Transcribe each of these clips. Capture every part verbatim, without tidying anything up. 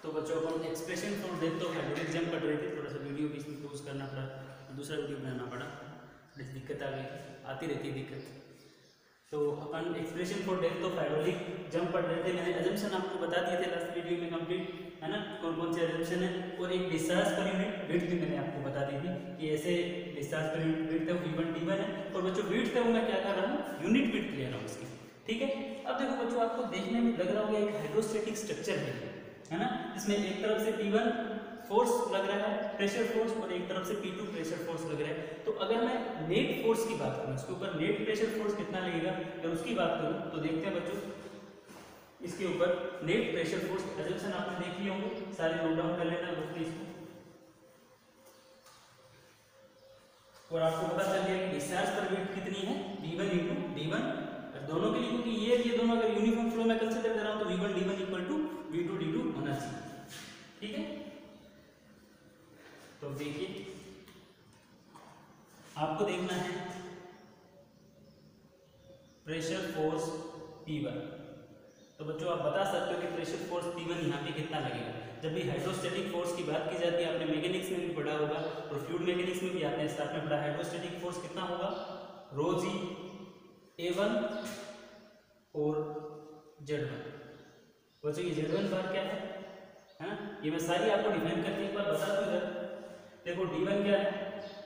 तो बच्चों अपन expression for depth of hydraulic jump पढ़ रहे थे, थोड़ा सा वीडियो भी इसमें क्लोज करना पड़ा, दूसरा वीडियो बनाना पड़ा, थोड़ी दिक्कत आ गई, आती रहती है दिक्कत। तो अपन expression for depth of hydraulic jump पढ़ रहे थे। मैंने एजम्पशन आपको बता दिए थे लास्ट वीडियो में कंप्लीट, है ना, कौन कौन से एजम्पशन है, और एक डिस्चार्ज पर यूनिट विड्थ भी मैंने आपको बता दी थी कि ऐसे डिस्चार्ज पर यूनिट विड्थ है वी वन डी वन है, और बच्चों विड्थ है वो मैं क्या कर रहा हूँ, यूनिट विड्थ ले रहा हूँ उसकी, ठीक है। अब देखो बच्चों, आपको देखने में लग रहा होगा एक हाइड्रोस्टैटिक स्ट्रक्चर है, है ना, इसमें एक तरफ से पी वन फोर्स लग रहा है, प्रेशर फोर्स, और एक तरफ से पी टू प्रेशर फोर्स लग रहा है। तो अगर मैं नेट फोर्स की बात करूं, इसके ऊपर नेट प्रेशर फोर्स कितना लगेगा, अगर उसकी बात करूं तो देखते हैं बच्चों, इसके ऊपर नेट प्रेशर फोर्स एजम्पशन आपने देख लिए होंगे, सारे नोट डाउन कर लेना दोस्तों इसको, और आपको पता चल गया कि डिस्चार्ज पर वेट कितनी है, V one into D one, दोनों के लिए, क्योंकि ये ये दोनों अगर यूनिफॉर्म फ्लो में कंसीडर कर रहा हूं तो V one D one equal to V two D two होना चाहिए, ठीक है। तो देखिए आपको देखना है प्रेशर फोर्स पी वन, तो बच्चों आप बता सकते हो कि प्रेशर फोर्स पी वन यहाँ पे कितना लगेगा। जब भी हाइड्रोस्टैटिक फोर्स की बात की जाती है, आपने मैकेनिक्स में भी पढ़ा होगा और फ्लूइड मैकेनिक्स में भी आपने आपने पढ़ा, हाइड्रोस्टैटिक फोर्स कितना होगा, रो जी ए वन और जेड वन। बच्चों ये जेड वन बार क्या है, है ना, ये मैं सारी आपको डिफाइन करके एक बार बता दूं इधर। देखो डी वन क्या है,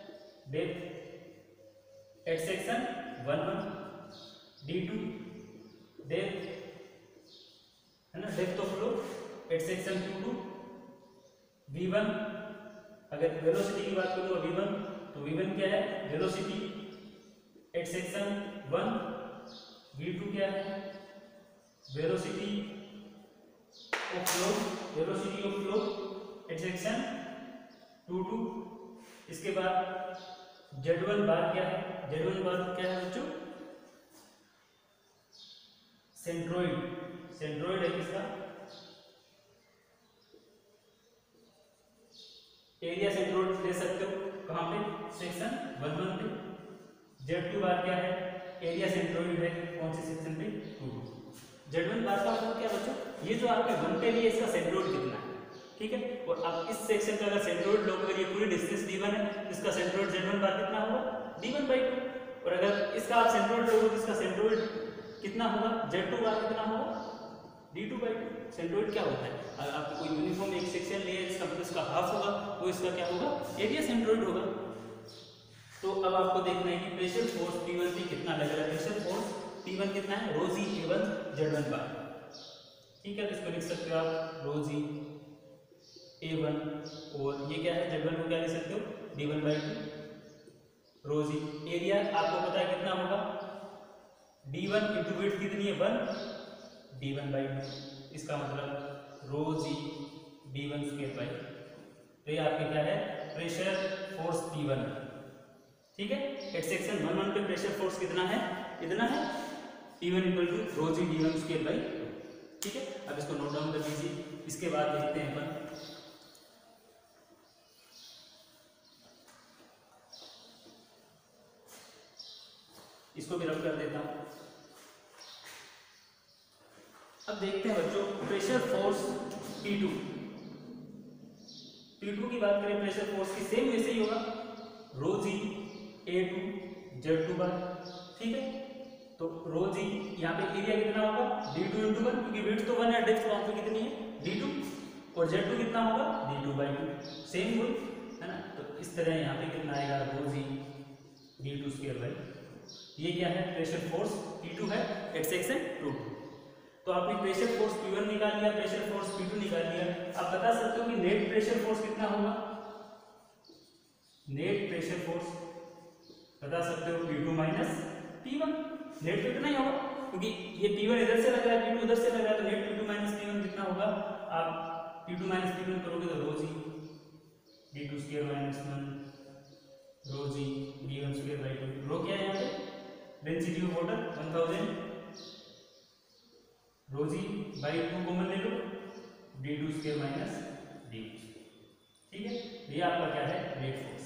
depth at section one one, D two depth, है ना, depth of flow at section two two, V one अगर वेलोसिटी की बात करूँ वी वन, तो वी वन क्या है, velocity at section one, V two क्या है, velocity of flow, velocity of flow at section two two. इसके बाद जेड वन बार क्या है, जेड वन बार क्या है बच्चों, सेंट्रोइड, सेंट्रोइड है किसका, एरिया सेंट्रोइड ले सकते हो, कहां पे, सेक्शन वन वन पे। जेड टू बार क्या है, एरिया सेंट्रोइड है कौन से सेक्शन पे, two two. Z one bar का मतलब क्या बच्चों, ये जो आपके वन पे लिए इसका सेंट्रोइड कितना है, ठीक है, और आप इस सेक्शन का अगर सेंट्रोइड लोगे, अगर ये पूरी डिस्टेंस डी वन है, इसका सेंट्रोइड जेड वन बार कितना होगा, डी वन बाई टू, और अगर इसका आप सेंट्रोइड लोगे तो इसका सेंट्रोइड कितना होगा, जेड टू बार कितना होगा, D two by two. Centroid क्या होता है, अगर आपको कोई यूनिफॉर्म एक सेक्शन ले इसका मतलब इसका हाफ होगा, वो इसका क्या होगा, एरिया सेंट्रोइड होगा। तो अब आपको देखना है कि प्रेशर फोर्स पी वन पे कितना लग रहा है, प्रेशर फोर्स पी वन कितना है, rho g A one Z one bar, ठीक है, तो इसको लिख सकते हो आप रो जी ए वन, और ये क्या है, जेड वन को क्या लिख सकते हो, D one by two, rho g. Area आपको पता है कितना होगा, डी वन इंटू विड्थ कितनी है, one, D one by two, इसका मतलब rho g D one square by, तो ये आपके क्या है, प्रेशर फोर्स पी वन, ठीक है। एट सेक्शन वन वन पे प्रेशर फोर्स कितना है, इतना है, P one equal to rho g D one square by, ठीक है। अब इसको नोट डाउन कर लीजिए। इसके बाद देखते हैं अपन इसको भी रब कर देता हूं। अब देखते हैं बच्चों pressure force P two, P two की बात करें प्रेशर फोर्स की, सेम वैसे ही होगा, rho g A two Z two bar, ठीक है। तो रो जी यहाँ पे एरिया कितना होगा, डी टू इंटू वन, क्योंकि विड्थ तो वन है, डेप्थ वहां पे कितनी है, डी टू, और जेड टू कितना होगा, D two by two, same वही, है ना। तो इस तरह यहाँ पे कितना आएगा, rho g D two square by, ये क्या है, प्रेशर फोर्स पी टू है एट सेक्शन टू टू। तो आपने प्रेशर फोर्स पी वन निकाल लिया, प्रेशर फोर्स पी टू निकाल लिया। आप बता सकते हो कि नेट प्रेशर फोर्स कितना होगा, नेट प्रेशर फोर्स बता सकते हो P two minus P one, net तो इतना ही होगा, क्योंकि ये पी वन इधर से लग रहा है, पी टू उधर से लग रहा है, तो net P two minus P one कितना होगा, आप P two minus P one करोगे तो rho g D two square minus one, rho g D one square by two. Rho क्या है यहाँ पे, density of water one thousand, rho g by two common ले लो, D two square minus D, ठीक है। ये आपका क्या है, नेट फोर्स,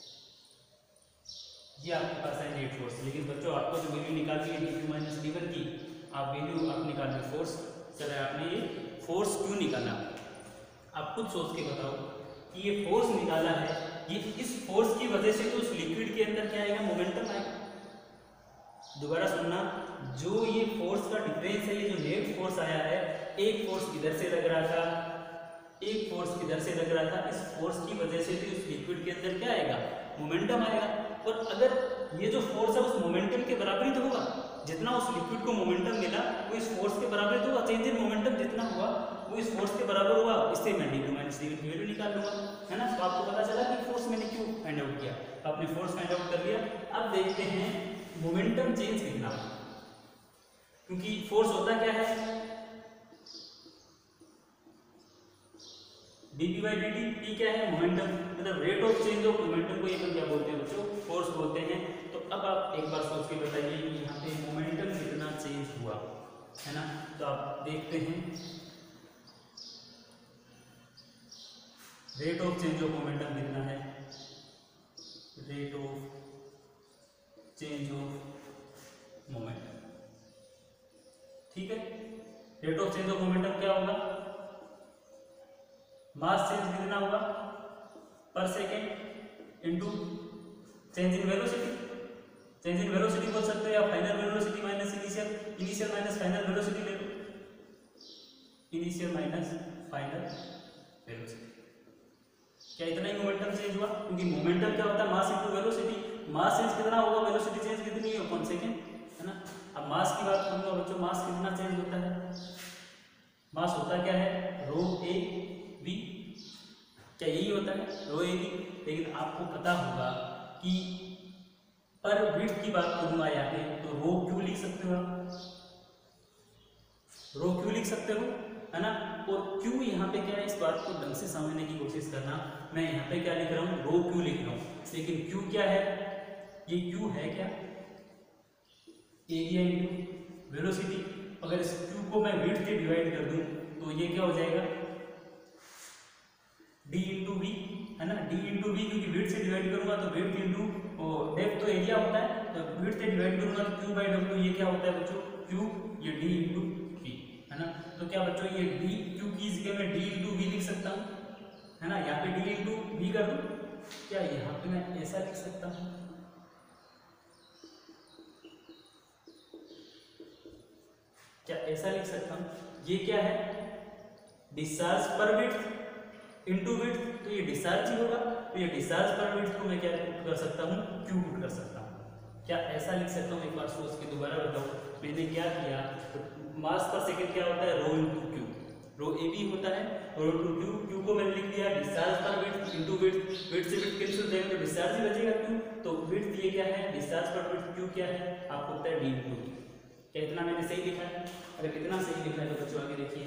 ये आपके पास है नेट फोर्स। लेकिन बच्चों आपको जो वैल्यू निकालनी है D two minus D one की, आप वैल्यू आप निकाल रहे फोर्स, चले आपने ये फोर्स क्यों निकाला, आप खुद सोच के बताओ कि ये फोर्स निकाला है, ये इस फोर्स की वजह से तो उस लिक्विड के अंदर क्या आएगा, मोमेंटम आएगा। दोबारा सुनना, जो ये फोर्स का डिफरेंस है, ये जो नेट फोर्स आया है, एक फोर्स इधर से लग रहा था, एक फोर्स इधर से लग रहा था, इस फोर्स की वजह से भी उस लिक्विड के अंदर क्या आएगा, मोमेंटम आएगा। और अगर ये जो फोर्स है उस मोमेंटम के बराबर ही तो होगा, जितना उस लिक्विड को मोमेंटम मिला वो इस फोर्स के बराबर तो हुआ, चेंज इन मोमेंटम जितना हुआ वो इस फोर्स के बराबर हुआ, इससे मैं डी टू माइनस डी की वैल्यू निकाल लूंगा, है ना। तो आपको पता चला कि फोर्स मैंने क्यों फाइंड आउट किया, तो आपने फोर्स फाइंड आउट कर लिया। अब देखते हैं मोमेंटम चेंज कितना हुआ, क्योंकि फोर्स होता क्या है, dp by dt, p क्या है, मोमेंटम, मतलब rate of change of momentum को ये अपन क्या बोलते हैं बच्चों, फोर्स बोलते हैं। तो अब आप एक बार सोच के बताइए कि यहाँ पे मोमेंटम कितना चेंज हुआ, है ना। तो आप देखते हैं rate of change of momentum कितना है, rate of change of momentum, ठीक है। Rate of change of momentum क्या होगा, मास चेंज कितना होगा per second into change in velocity. Change in velocity बोल सकते हो या final velocity minus initial, initial minus final velocity ले लो, इनिशियल माइनस फाइनल वेलोसिटी। क्या इतना ही मोमेंटम चेंज हुआ, क्योंकि मोमेंटम क्या होता है, mass into velocity. Mass change कितना होगा, वेलोसिटी चेंज कितनी है, वन सेकेंड, है ना। अब मास की बात करूंगा बच्चों, मास कितना चेंज होता है, मास होता क्या है, रो ए बी, क्या यही होता है, रो ए बी। लेकिन आपको पता होगा कि पर विड्थ की बात करूंगा यहाँ पे, तो रो क्यू लिख सकते हो आप, रो क्यू लिख सकते हो, है ना। और क्यू यहाँ पे क्या है, इस बात को ढंग से समझने की कोशिश करना। मैं यहाँ पे क्या लिख रहा हूँ, रो क्यू लिख रहा हूँ, लेकिन क्यू क्या है, ये क्यू है क्या, एरिया इनटू वेलोसिटी। अगर इस क्यू को मैं विड्थ से डिवाइड कर दूं तो ये क्या हो जाएगा, d इंटू वी, है ना। d इंटू वी, क्योंकि विड्थ से डिवाइड करूंगा तो विड्थ इंटू डेप्थ तो एरिया होता है, तो विड्थ से डिवाइड करूंगा तो q बाई डब्ल्यू, ये क्या होता है बच्चों, q, ये d इंटू वी, है ना। तो क्या बच्चों, ये d q की जगह में d इंटू वी लिख सकता हूँ, है ना। यहाँ पे d इंटू वी कर दूँ, क्या यहाँ पे मैं ऐसा लिख सकता हूँ, क्या ऐसा लिख सकता हूँ, ये क्या है, discharge per width into width, तो ये डिस्चार्ज ही होगा, तो ये डिस्चार्ज पर विड्थ को मैं क्या पुट कर सकता हूँ, क्यू पुट कर सकता हूँ। क्या ऐसा लिख सकता हूँ, एक बार सोच के दोबारा बताओ। मैंने क्या किया, तो मास पर सेकंड क्या होता है, rho into Q, rho A B होता है, रो इंटू क्यू, क्यू को मैंने लिख दिया discharge per width into width, width से विड्थ कैंसिल हो जाएगा तो डिस्चार्ज ही बचेगा क्यू, तो विड्थ ये क्या है, डिस्चार्ज पर विड्थ, क्यू क्या है, आपको पता है डी इंटू वी। क्या इतना मैंने सही लिखा है, अगर इतना सही लिखा है तो बच्चों आगे देखिए,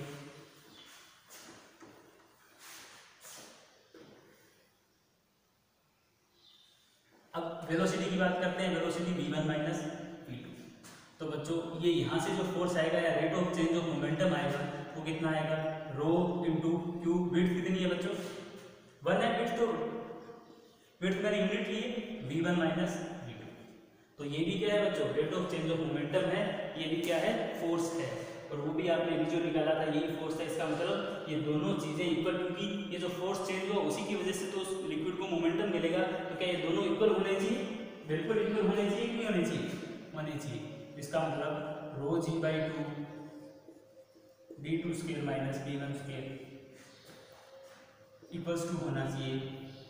अब वेलोसिटी की बात करते हैं, velocity V one minus V two. तो बच्चों ये यहाँ से जो फोर्स आएगा या rate of change of momentum आएगा वो कितना आएगा, रो इंटू क्यू, विड्थ कितनी है बच्चों, वन है विड्थ, तो विड्थ मैंने यूनिट ली है V one minus V two. तो ये भी क्या है बच्चों, rate of change of momentum है, ये भी क्या है, फोर्स है, और वो भी आपने अभी जो निकाला था यही फोर्स है। इसका मतलब ये दोनों चीजें इक्वल, क्योंकि ये जो फोर्स चेंज हुआ उसी की वजह से तो उस लिक्विड को मोमेंटम मिलेगा। तो क्या ये दोनों इक्वल होने चाहिए, बिल्कुल इक्वल होने चाहिए, क्यों होने चाहिए, होने चाहिए। इसका मतलब rho g by two D two square minus D one square equals to होना चाहिए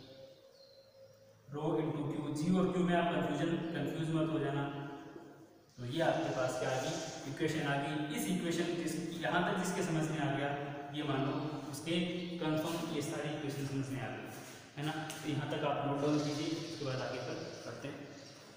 रो इंटू क्यू। जी और क्यू में आप कंफ्यूजन कंफ्यूज मत हो जाना। तो ये आपके पास क्या आ गई, इक्वेशन आ गई। इस इक्वेशन जिस यहाँ तक जिसके समझ में आ गया, ये मान लो उसके कंफर्म ये सारी इक्वेशन समझ में आ गई, है ना। तो यहाँ तक आप नोट डाउन कीजिए, उसके बाद आगे पर करते हैं।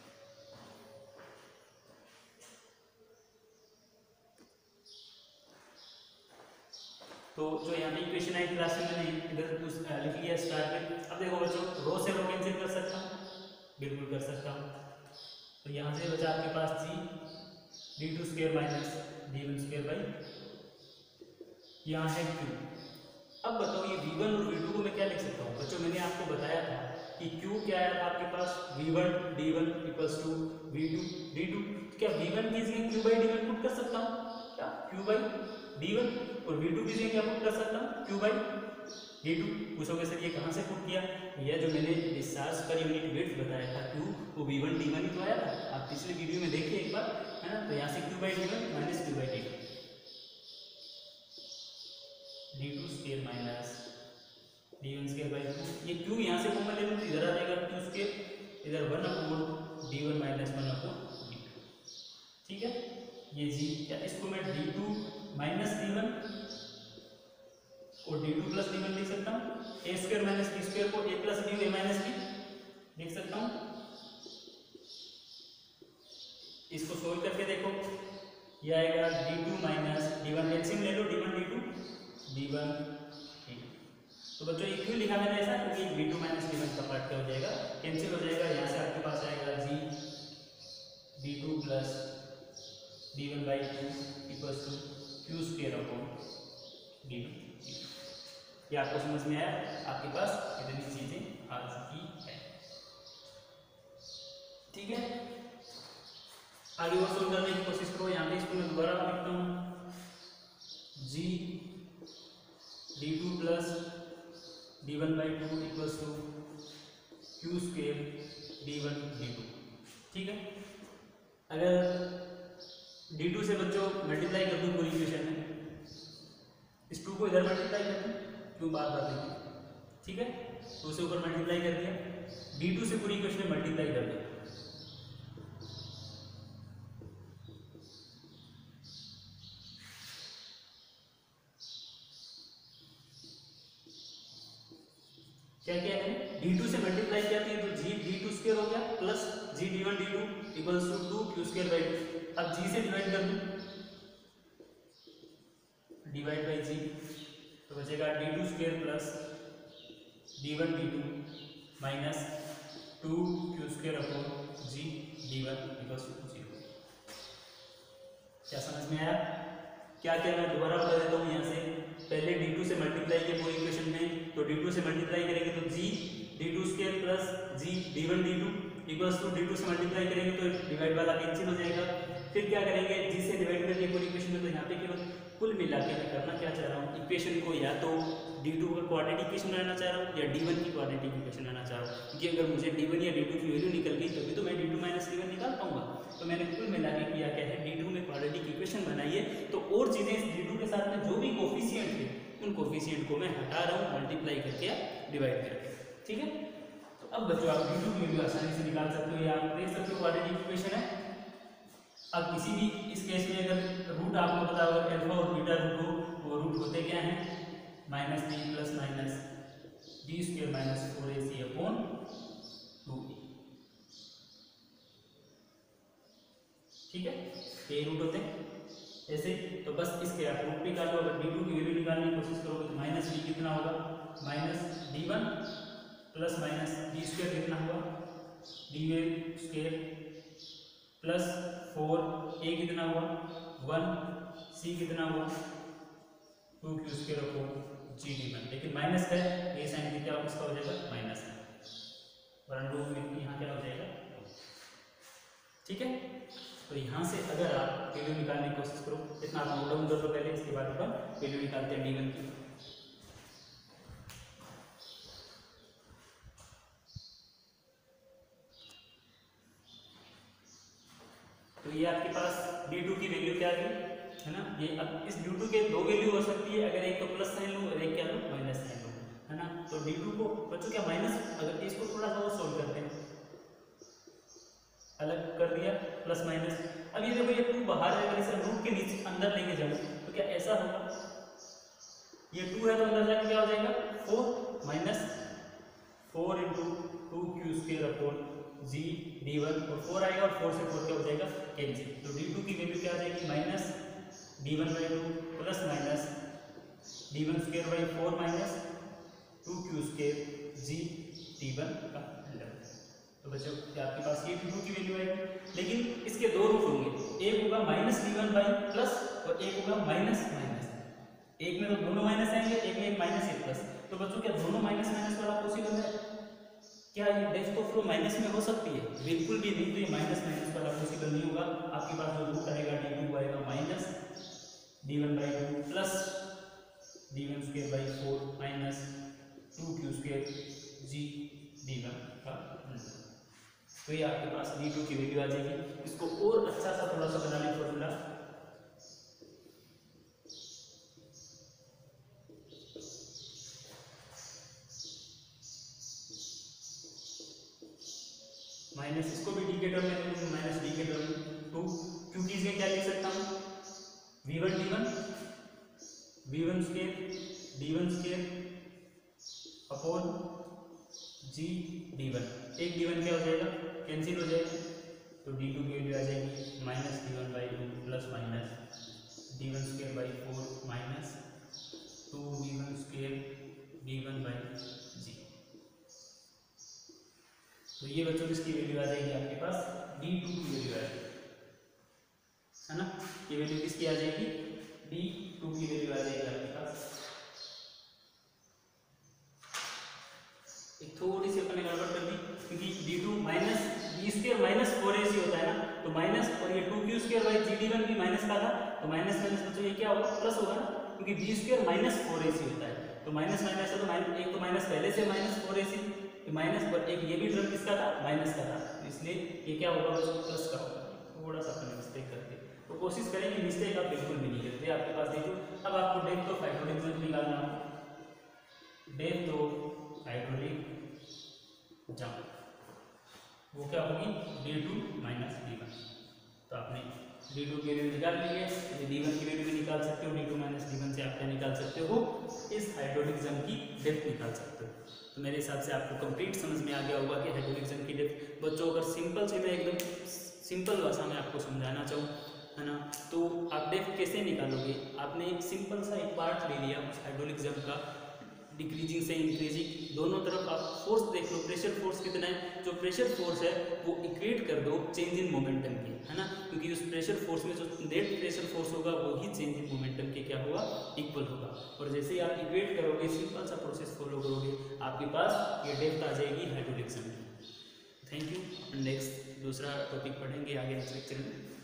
तो जो यहाँ पे इक्वेशन आई क्लास में मैंने इधर लिख लिया स्टार्ट में। अब देखो बच्चों, रो से रो कैंसिल कर सकता हूँ, बिल्कुल कर सकता हूँ। तो यहाँ से बचा आपके पास g D two square minus D one square by, यहाँ है क्यू। अब बताओ ये वी वन और वी टू को मैं क्या लिख सकता हूँ बच्चों, मैंने आपको बताया था कि क्यू क्या है आपके पास, V one D one equals to V two D two. क्या वी वन की जगह Q by D one put कर सकता हूँ, क्या क्यू बाई डी वन, और वी टू की जगह क्या पुट कर सकता हूँ, क्यू बाई डी टू पूछोगे सर ये कहाँ से पुट किया, यह जो मैंने डिस्चार्ज पर यूनिट वेट बताया था क्यू, वो वी वन डी वन ही तो आया था, आप पिछले वीडियो में देखिए एक बार, है ना। तो यहाँ से Q by D one minus Q by D two, D two square minus D one square by two, ये क्यू यहाँ से कॉमन ले लो तो इधर आ जाएगा क्यू स्केयर, इधर one upon D one minus one upon D two, ठीक है। ये जी क्या इसको मैं D two minus D one और D two plus D one लिख सकता हूँ, A square minus B square को A plus D A minus B लिख सकता हूँ। इसको सोल्व करके देखो, ये आएगा D two minus D one, LCM ले लो D one D two D one D two. तो बच्चों ये क्यों लिखा मैंने ऐसा, क्योंकि D two minus D one का पार्ट क्या हो जाएगा, कैंसिल हो जाएगा। यहाँ से आपके पास आएगा G D two plus D one by two equals two Q square upon D two. ये आपको समझ में आया, आपके पास इतनी चीजें आ चुकी है, ठीक है। आगे और सोल्व करने की कोशिश करो। यहाँ पे इसको मैं दोबारा लिखता हूँ, G D two plus D one by two equals two Q square D one D two, ठीक है। अगर डी टू से बच्चों मल्टीप्लाई कर दूँ पूरी इक्वेशन में, इस टू को इधर मल्टीप्लाई कर दूँ, क्यों बात बात है, ठीक है। तो उसे ऊपर मल्टीप्लाई कर दिया, डी टू से पूरी इक्वेशन में मल्टीप्लाई कर दिया, क्या क्या है, डी टू से मल्टीप्लाई किया तो जी डी टू स्क्वायर हो गया plus G D one D two equals two two Q square by two. अब जी से डिवाइड कर दूं, डिवाइड बाई जी, तो बचेगा D two square plus D one D two minus two Q square upon G D one equals to zero. क्या समझ में आया? क्या क्या मैं दोबारा बता देता हूँ। यहाँ से पहले डी टू से मल्टीप्लाई किया पूरी इक्वेशन में, तो डी टू से मल्टीप्लाई करेंगे तो G D two square plus G D one D two equals two D two से मल्टीप्लाई करेंगे तो डिवाइड वाला कैंसिल हो जाएगा। फिर क्या करेंगे, जी से डिवाइड करके पूरी इक्वेशन में, तो यहाँ पे केवल कुल मिला के मैं करना क्या चाह रहा हूँ, इक्वेशन को या तो डी टू का क्वाड्रेटिक इक्वेशन बनाना चाह रहा हूँ या डी वन की क्वाड्रेटिक इक्वेशन बनाना चाह रहा हूँ, क्योंकि अगर मुझे डी वन या डी टू की वैल्यू निकल गई तभी तो मैं D two minus D one निकाल पाऊंगा। तो मैंने कुल मिला के किया क्या है, डी टू में क्वाड्रेटिक इक्वेशन बनाइए, तो और चीज़ें इस डी टू के साथ में जो भी कोफिशिएंट थे उन कोफिशिएंट को मैं हटा रहा हूँ मल्टीप्लाई करके या डिवाइड करके, ठीक है। तो अब बच्चों आप डी टू की वैल्यू आसानी से निकाल सकते हो, या आप देख सकते हो क्वाड्रेटिक इक्वेशन है। अब किसी भी इस केस में अगर रूट आपको पता होगा अल्फा और बीटा रूट हो, वो रूट होते क्या हैं, minus D plus minus D square minus four A C upon two E, ठीक है। ये रूट होते हैं ऐसे, तो बस इसके आप रूट निकाल लो। अगर डी टू की वैल्यू निकालने की कोशिश करोगे तो माइनस डी कितना होगा, minus D one plus minus D square कितना होगा, D square plus four A कितना हुआ वन, सी कितना हुआ two Q square upon G D one, लेकिन माइनस है ये साइन थीटा इसका हो जाएगा माइनस है, वरन रूट यहाँ क्या हो जाएगा, ठीक है। तो यहाँ से अगर आप वैल्यू निकालने की कोशिश करो, इतना आप नोट डाउन कर लो पहले, इसके बाद अपन वैल्यू निकालते हैं डी वन की। तो ये आपके पास डी टू की वैल्यू क्या है है ना। ये अब इस डी टू के दो वैल्यू हो सकती है, अगर एक तो प्लस साइन लूँ और एक क्या लूँ माइनस साइन लूँ, है ना। तो डी टू को बच्चों क्या माइनस, अगर इसको थोड़ा सा और सोल्व करते हैं, अलग कर दिया प्लस माइनस। अब ये देखो ये टू बाहर है, अगर इसे रूट के नीचे अंदर लेके जाऊँ तो क्या ऐसा होगा, ये टू है तो अंदर जाके क्या हो जाएगा four minus four into two Q square upon G D one, और फोर आएगा और फोर से फोर क्या हो जाएगा कैंसिल। तो डी टू की वैल्यू क्या आ जाएगी, minus D one by two plus minus D one square by four minus two Q square G D one का अंडर। तो बच्चों आपके पास ये डी टू की वैल्यू आएगी, लेकिन इसके दो रूट होंगे, एक होगा minus D one by plus और एक होगा माइनस माइनस। एक में तो दोनों माइनस आएंगे, एक में एक माइनस एक प्लस। तो बच्चों क्या दोनों माइनस माइनस वाला पॉसिबल है? क्या ये डेप्थ ऑफ फ्लो माइनस में हो सकती है? बिल्कुल भी नहीं। तो ये माइनस माइनस वाला पॉसिबल नहीं होगा। आपके पास जो रूट आएगा डी टू आएगा minus D one by two plus D one square by four minus two Q square G D one का अंडर। तो ये आपके पास डी टू की वैल्यू आ जाएगी। इसको और अच्छा सा थोड़ा सा बना लें फॉर्मूला, माइनस इसको भी डी के टर्म में माइनस डी के टर्म में टू, क्योंकि इसमें क्या लिख सकता हूँ V one D one V one square D one square upon G D one. एक डी वन क्या हो जाएगा, कैंसिल हो जाएगा, तो डी टू की वैल्यू आ जाएगी minus D one by two plus minus D one square by four minus two D one square D one by G. तो ये बच्चों इसकी वैल्यू आ जाएगी आपके पास डी टू की वैल्यू आ जाएगी, है ना। ये वैल्यू किसकी आ जाएगी, डी टू की वैल्यू आ जाएगी आपके पास। एक थोड़ी सी अपने गड़बड़ कर दी, क्योंकि D two minus B square minus four A C होता है ना, तो माइनस और ये two Q square by G D one भी माइनस का था, तो माइनस माइनस बच्चों ये क्या होगा, प्लस होगा ना, क्योंकि B square minus four A C होता है। तो माइनस माइनस है तो माइनस, एक तो माइनस पहले से minus four A C minus, पर एक ये भी टर्म किसका था, माइनस का था, तो इसलिए ये क्या होगा बच्चों, प्लस का होगा। थोड़ा सा अपने मिस्टेक करते, तो कोशिश करें कि मिस्टेक आप बिल्कुल भी नहीं करते। आपके पास देखो, अब आपको डेप्थ ऑफ हाइड्रोलिक जंप निकालना हो, डेप्थ ऑफ हाइड्रोलिक जंप वो क्या होगी, D two minus D one. तो आपने डी टू की वैल्यू निकाल ली है, डी वन की वैल्यू भी निकाल सकते हो, D two minus D one से आप क्या निकाल सकते हो, इस हाइड्रोलिक जंप की डेप्थ निकाल सकते हो। तो मेरे हिसाब से आपको कंप्लीट समझ में आ गया होगा कि हाइड्रोलिक जंप की डेप्थ। बच्चों अगर सिंपल से मैं एकदम सिंपल भाषा में आपको समझाना चाहूँ, है ना, तो आप डेप्थ कैसे निकालोगे। आपने एक सिंपल सा एक पार्ट ले लिया उस हाइड्रोलिक जंप का, डिक्रीजिंग से इंक्रीजिंग, दोनों तरफ आप फोर्स देख लो, प्रेशर फोर्स कितना है, जो प्रेशर फोर्स है वो इक्वेट कर दो चेंज इन मोमेंटम के, है ना, क्योंकि उस प्रेशर फोर्स में जो नेट प्रेशर फोर्स होगा वो ही चेंज इन मोमेंटम के क्या होगा, इक्वल होगा। और जैसे ही आप इक्वेट करोगे, सिंपल सा प्रोसेस फॉलो करोगे, आपके पास ये डेप्थ आ जाएगी हाइड्रोलिक जंप की। Thank you. नेक्स्ट दूसरा टॉपिक पढ़ेंगे आगे नेक्स्ट लेक्चर में।